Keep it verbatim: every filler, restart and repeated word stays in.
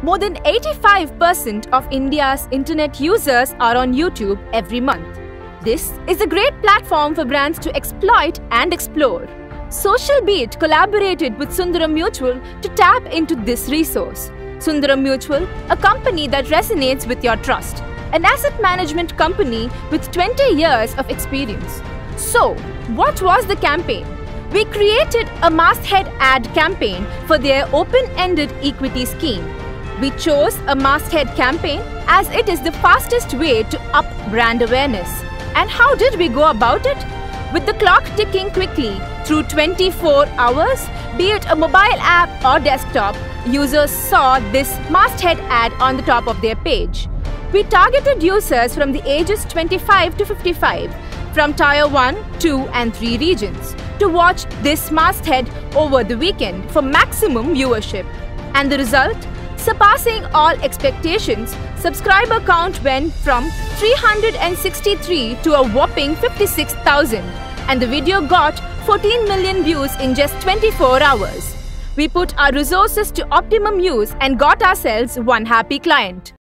More than eighty-five percent of India's internet users are on YouTube every month. This is a great platform for brands to exploit and explore. Social Beat collaborated with Sundaram Mutual to tap into this resource. Sundaram Mutual, a company that resonates with your trust. An asset management company with twenty years of experience. So, what was the campaign? We created a Masthead ad campaign for their open-ended equity scheme. We chose a Masthead campaign as it is the fastest way to up brand awareness. And how did we go about it? With the clock ticking quickly through twenty-four hours, be it a mobile app or desktop, users saw this Masthead ad on the top of their page. We targeted users from the ages twenty-five to fifty-five, from Tier one, two and three regions, to watch this Masthead over the weekend for maximum viewership. And the result? Surpassing all expectations, subscriber count went from three hundred sixty-three to a whopping fifty-six thousand, and the video got fourteen million views in just twenty-four hours. We put our resources to optimum use and got ourselves one happy client.